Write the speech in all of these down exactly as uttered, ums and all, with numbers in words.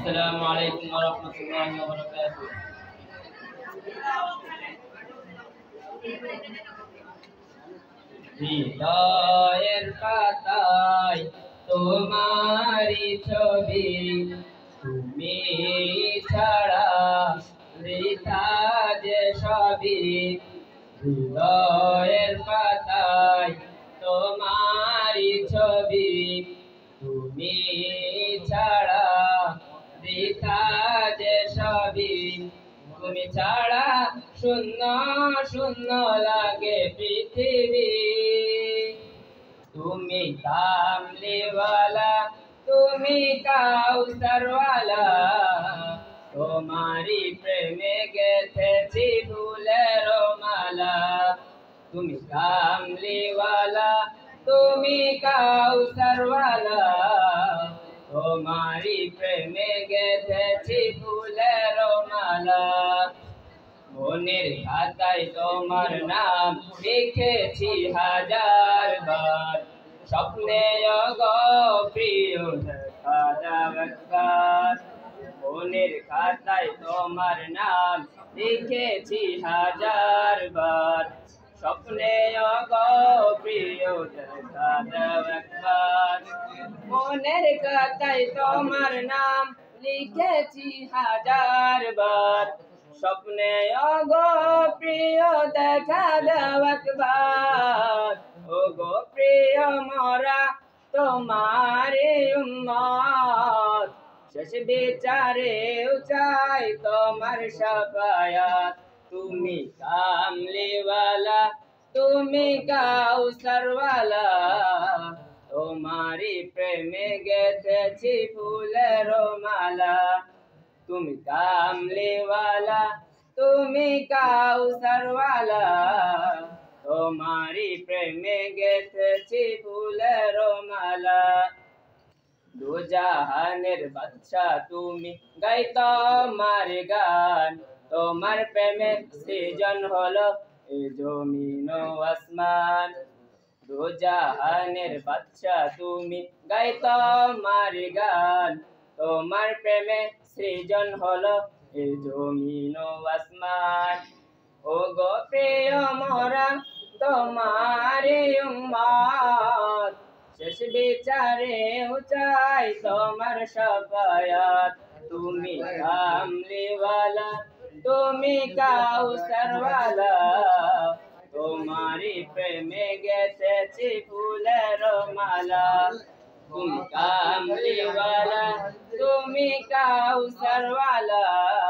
আসসালামু আলাইকুম ওয়া রাহমাতুল্লাহি ওয়া বারাকাতুহু। হৃদয়ের পাতায় তোমারি ছবি, তুমি ছাড়া বৃথা যে সবই। হৃদয়ের পাতায় তোমারি ছবি, তুমি ছাড়া বৃথা যে সবই। তুমি ছাড়া শূন্য শূন্য লাগে পৃথিবী। তুমি কামলিওয়ালা, তুমি কাউসারওয়ালা, তোমারি প্রেমে গেথেছি ফুলের মালা। তুমি কামলিওয়ালা, তুমি কাউসারওয়ালা, তোমারি প্রেমে গেথেছি ফুলের মালা। মনের খাতায় তোমার নাম লিখেছি হাজার বার, স্বপ্নে গো প্রিয় দেখা দাও একবার। মনের খাতায় তোমার নাম লিখেছি হাজার বার, স্বপ্নে গো প্রিয় দেখা দাও একবার। মনের খাতায় তোমার নাম লিখেছি হাজার বার, স্বপ্নে গো প্রিয় দেখা দাও একবার। ও গো প্রিয় মোরা তোমারে উম্মত, শেষ বিচারেও চাই তোমার শাফায়াত। তুমি কামলিওয়ালা, তুমি কাউসারওয়ালা, তোমারি প্রেমে গেথেছি ফুলের মালা। তুমি কামলিওয়ালা, তুমি কাউসারওয়ালা, তোমারি প্রেমে গেথেছি ফুলের মালা। দু জাহানের বাদশা তুমি, গাই তোমার গান, তোমার প্রেমে সৃজন হলো এ জমিন ও আসমান। দু জাহানের বাদশা তুমি, গাই তোমার গান, তোমার প্রেমে সৃজন হলো এ জমিন ও আসমান। ও গো প্রিয় মোরা তোমারি উম্মত, শেষ বিচারে চাই তোমার শাফায়াত। তুমি কামলিওয়ালা, তুমি কাউসারওয়ালা, তোমারি প্রেমে গেথেছি ফুলের মালা। তুমি কামলিওয়ালা, তুমি কাউসারওয়ালা,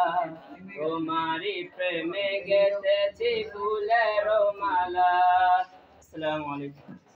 তোমারি প্রেমে গেথেছি ফুলের মালা। আসসালামু আলাইকুম।